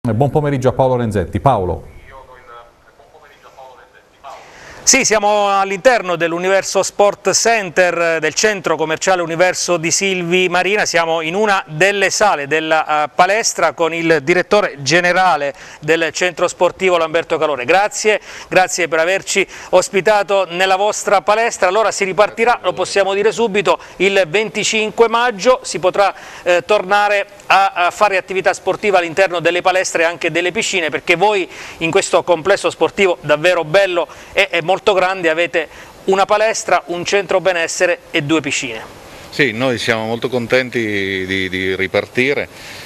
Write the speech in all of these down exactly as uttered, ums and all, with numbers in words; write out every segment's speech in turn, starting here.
Buon pomeriggio a Paolo Renzetti. Paolo. Sì, siamo all'interno dell'Universo Sport Center, del centro commerciale Universo di Silvi Marina. Siamo in una delle sale della uh, palestra con il direttore generale del centro sportivo Lamberto Calore. Grazie, grazie per averci ospitato nella vostra palestra. Allora si ripartirà, lo possiamo dire subito, il venticinque maggio, si potrà eh, tornare a, a fare attività sportiva all'interno delle palestre e anche delle piscine, perché voi in questo complesso sportivo davvero bello e, e molto grande avete una palestra, un centro benessere e due piscine. Sì, noi siamo molto contenti di, di ripartire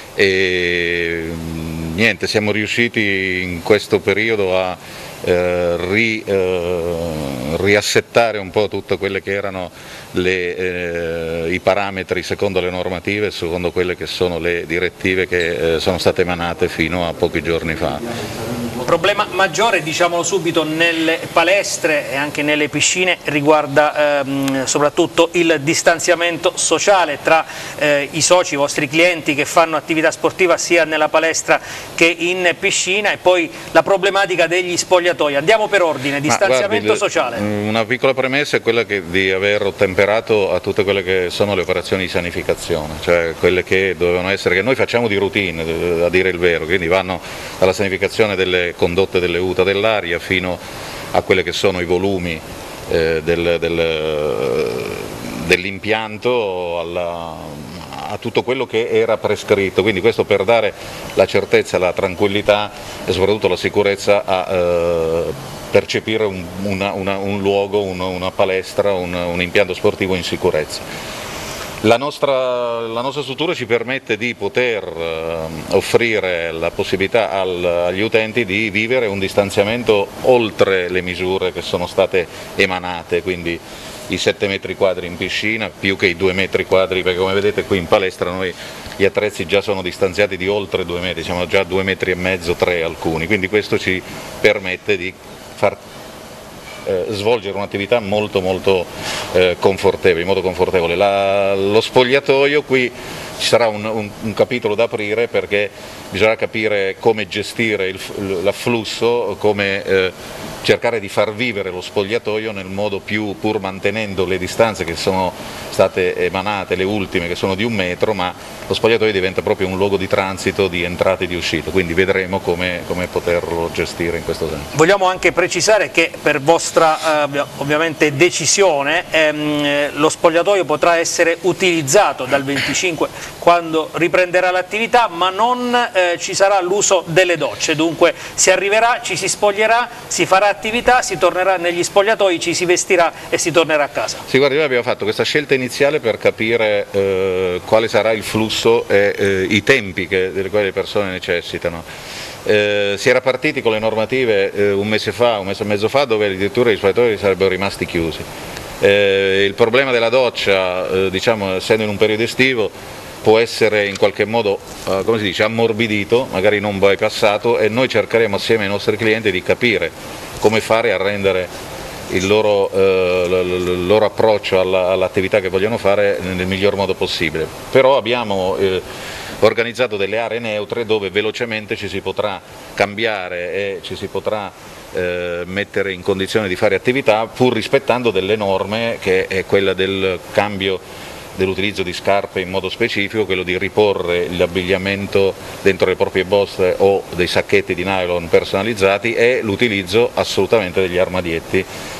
e niente, siamo riusciti in questo periodo a eh, ri, eh, riassettare un po' tutte quelle che erano le, eh, i parametri secondo le normative, secondo quelle che sono le direttive che eh, sono state emanate fino a pochi giorni fa. Il problema maggiore, diciamolo subito, nelle palestre e anche nelle piscine riguarda ehm, soprattutto il distanziamento sociale tra eh, i soci, i vostri clienti che fanno attività sportiva sia nella palestra che in piscina, e poi la problematica degli spogliatoi. Andiamo per ordine: distanziamento guardi, sociale. Una piccola premessa è quella che, di aver ottemperato a tutte quelle che sono le operazioni di sanificazione, cioè quelle che dovevano essere, che noi facciamo di routine, a dire il vero, quindi vanno dalla sanificazione delle condotte delle U T A dell'aria fino a quelle che sono i volumi eh, del, del, dell'impianto, a tutto quello che era prescritto, quindi questo per dare la certezza, la tranquillità e soprattutto la sicurezza a eh, percepire un, una, una, un luogo, una, una palestra, un, un impianto sportivo in sicurezza. La nostra, la nostra struttura ci permette di poter eh, offrire la possibilità al, agli utenti di vivere un distanziamento oltre le misure che sono state emanate, quindi i sette metri quadri in piscina più che i due metri quadri, perché come vedete qui in palestra noi gli attrezzi già sono distanziati di oltre due metri, siamo già a due metri e mezzo, tre alcuni, quindi questo ci permette di far Eh, svolgere un'attività molto molto eh, confortevole, in modo confortevole. La, lo spogliatoio, qui ci sarà un, un, un capitolo da aprire, perché bisogna capire come gestire l'afflusso, come eh, cercare di far vivere lo spogliatoio nel modo più, pur mantenendo le distanze che sono state emanate, le ultime che sono di un metro, ma lo spogliatoio diventa proprio un luogo di transito, di entrata e di uscita, quindi vedremo come, come poterlo gestire in questo senso. Vogliamo anche precisare che per vostra eh, ovviamente decisione ehm, lo spogliatoio potrà essere utilizzato dal venticinque quando riprenderà l'attività, ma non eh, ci sarà l'uso delle docce, dunque si arriverà, ci si spoglierà, si farà attività, si tornerà negli spogliatoi, ci si vestirà e si tornerà a casa. Sì, guardi, noi abbiamo fatto questa scelta iniziale per capire eh, quale sarà il flusso e eh, i tempi che, delle quali le persone necessitano. Eh, si era partiti con le normative eh, un mese fa, un mese e mezzo fa, dove addirittura gli spogliatoi sarebbero rimasti chiusi. Eh, il problema della doccia, eh, diciamo, essendo in un periodo estivo, può essere in qualche modo, eh, come si dice, ammorbidito, magari non bypassato, e noi cercheremo assieme ai nostri clienti di capire come fare a rendere il loro, eh, il loro approccio all'attività che vogliono fare nel miglior modo possibile. Però abbiamo eh, organizzato delle aree neutre dove velocemente ci si potrà cambiare e ci si potrà eh, mettere in condizione di fare attività, pur rispettando delle norme, che è quella del cambio dell'utilizzo di scarpe in modo specifico, quello di riporre l'abbigliamento dentro le proprie borse o dei sacchetti di nylon personalizzati, e l'utilizzo assolutamente degli armadietti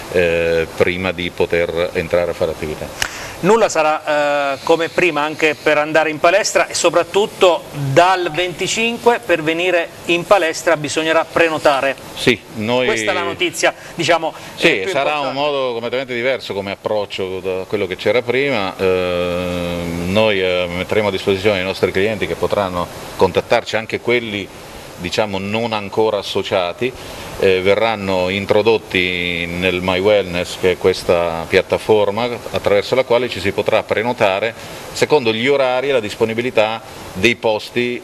eh, prima di poter entrare a fare attività. Nulla sarà eh, come prima anche per andare in palestra, e soprattutto dal venticinque per venire in palestra bisognerà prenotare. Sì, noi... Questa è la notizia, diciamo. Sì, più sarà importante. Un modo completamente diverso come approccio da quello che c'era prima. Eh, noi eh, metteremo a disposizione i nostri clienti, che potranno contattarci, anche quelli diciamo non ancora associati, eh, verranno introdotti nel My Wellness, che è questa piattaforma attraverso la quale ci si potrà prenotare secondo gli orari e la disponibilità dei posti,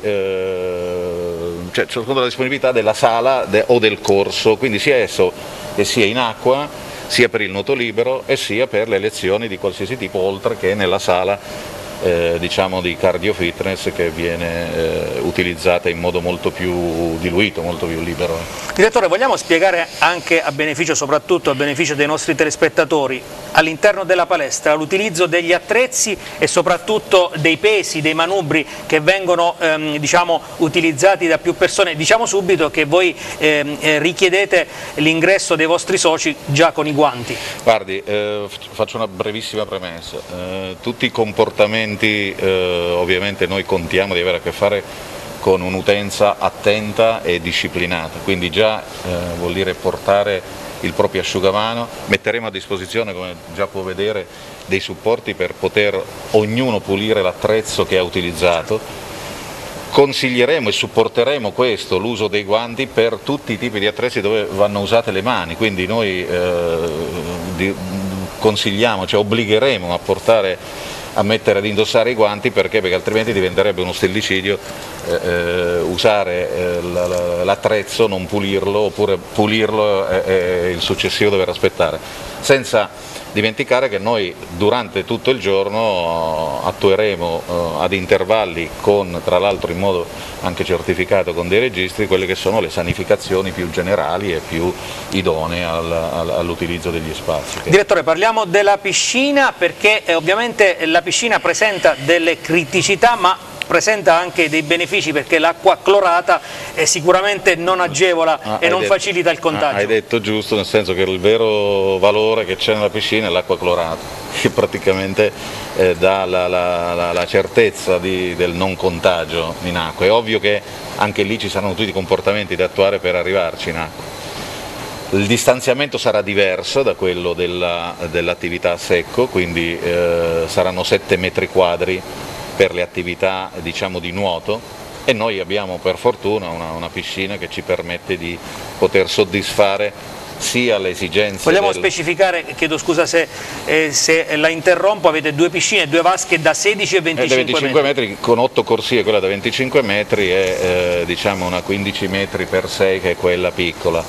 eh, cioè secondo la disponibilità della sala de, o del corso, quindi sia esso che sia in acqua, sia per il nuoto libero e sia per le lezioni di qualsiasi tipo, oltre che nella sala eh, diciamo di cardio fitness che viene eh, utilizzata in modo molto più diluito, molto più libero. Direttore, vogliamo spiegare anche a beneficio, soprattutto a beneficio dei nostri telespettatori, all'interno della palestra l'utilizzo degli attrezzi e soprattutto dei pesi, dei manubri che vengono ehm, diciamo, utilizzati da più persone. Diciamo subito che voi ehm, eh, richiedete l'ingresso dei vostri soci già con i guanti. Guardi, eh, faccio una brevissima premessa. Eh, tutti i comportamenti, eh, ovviamente noi contiamo di avere a che fare con un'utenza attenta e disciplinata, quindi già eh, vuol dire portare il proprio asciugamano, metteremo a disposizione, come già può vedere, dei supporti per poter ognuno pulire l'attrezzo che ha utilizzato. Consiglieremo e supporteremo questo, l'uso dei guanti per tutti i tipi di attrezzi dove vanno usate le mani, quindi noi eh, di, consigliamo, cioè obbligheremo a portare a mettere ad indossare i guanti perché, perché altrimenti diventerebbe uno stillicidio eh, eh, usare eh, l'attrezzo, non pulirlo, oppure pulirlo e, e il successivo dover aspettare, senza dimenticare che noi durante tutto il giorno attueremo eh, ad intervalli, con tra l'altro in modo anche certificato con dei registri, quelle che sono le sanificazioni più generali e più idonee al, al, all'utilizzo degli spazi. Direttore, parliamo della piscina perché eh, ovviamente la piscina presenta delle criticità, ma presenta anche dei benefici perché l'acqua clorata eh, sicuramente non agevola ah, e non detto, facilita il contagio. Ah, hai detto giusto, nel senso che il vero valore che c'è nella piscina è l'acqua clorata, che praticamente eh, dà la, la, la, la certezza di, del non contagio in acqua. È ovvio che anche lì ci saranno tutti i comportamenti da attuare per arrivarci in acqua. Il distanziamento sarà diverso da quello dell'attività dell a secco, quindi eh, saranno sette metri quadri per le attività, diciamo, di nuoto, e noi abbiamo per fortuna una, una piscina che ci permette di poter soddisfare sia le esigenze. Vogliamo del... specificare, chiedo scusa se, eh, se la interrompo, avete due piscine, due vasche da sedici e venticinque, venticinque metri. metri, con otto corsie, quella da venticinque metri e eh, diciamo una quindici metri per sei che è quella piccola.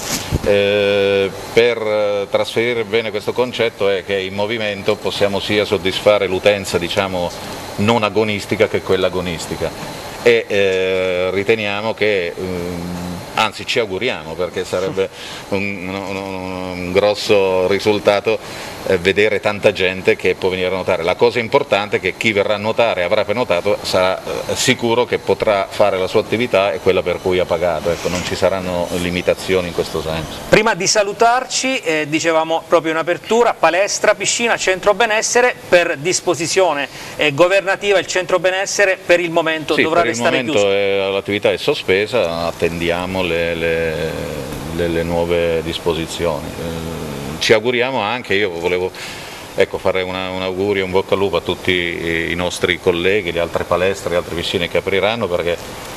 Eh, per trasferire bene questo concetto è che in movimento possiamo sia soddisfare l'utenza, diciamo, non agonistica che quella agonistica, e eh, riteniamo che um, anzi ci auguriamo, perché sarebbe un, un, un grosso risultato eh, vedere tanta gente che può venire a nuotare. La cosa importante è che chi verrà a nuotare e avrà prenotato sarà eh, sicuro che potrà fare la sua attività e quella per cui ha pagato, ecco, non ci saranno limitazioni in questo senso. Prima di salutarci eh, dicevamo proprio in apertura, palestra, piscina, centro benessere, per disposizione eh, governativa il centro benessere per il momento sì, dovrà per restare il chiuso. momento l'attività è sospesa, attendiamo le, le, le, le nuove disposizioni. Eh, ci auguriamo anche, io volevo ecco, fare una, un augurio, un bocca al lupo a tutti i nostri colleghi, le altre palestre, le altre piscine che apriranno, perché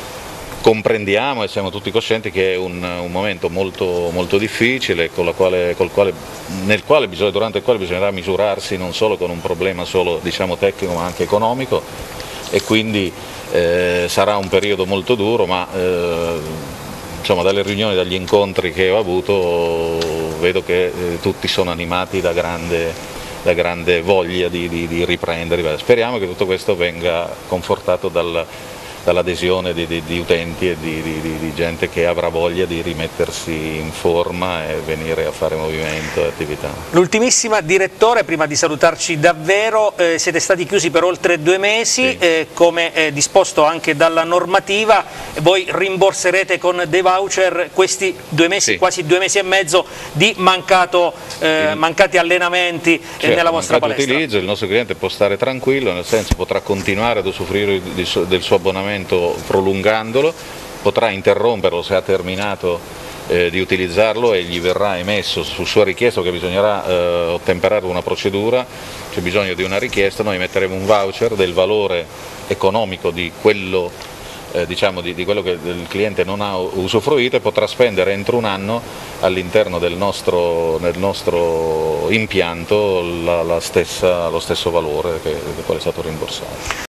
comprendiamo e siamo tutti coscienti che è un, un momento molto, molto difficile, con la quale, col quale, nel quale bisogna, durante il quale bisognerà misurarsi non solo con un problema solo, diciamo, tecnico, ma anche economico, e quindi eh, sarà un periodo molto duro, ma eh, insomma, dalle riunioni, dagli incontri che ho avuto, vedo che eh, tutti sono animati da grande, da grande voglia di, di, di riprendere. Speriamo che tutto questo venga confortato dal dall'adesione di, di, di utenti e di, di, di gente che avrà voglia di rimettersi in forma e venire a fare movimento e attività. L'ultimissima, direttore, prima di salutarci davvero, eh, siete stati chiusi per oltre due mesi, sì. eh, come eh, disposto anche dalla normativa, voi rimborserete con dei voucher questi due mesi, sì. quasi due mesi e mezzo di mancato, eh, il... mancati allenamenti certo, nella vostra palestra. Utilizzo, il nostro cliente può stare tranquillo, nel senso potrà continuare ad usufruire di, del suo abbonamento prolungandolo, potrà interromperlo se ha terminato eh, di utilizzarlo e gli verrà emesso su sua richiesta, che bisognerà eh, ottemperare una procedura, c'è bisogno di una richiesta, noi metteremo un voucher del valore economico di quello, eh, diciamo, di, di quello che il cliente non ha usufruito, e potrà spendere entro un anno all'interno del nostro, del nostro impianto la, la stessa, lo stesso valore che, del quale è stato rimborsato.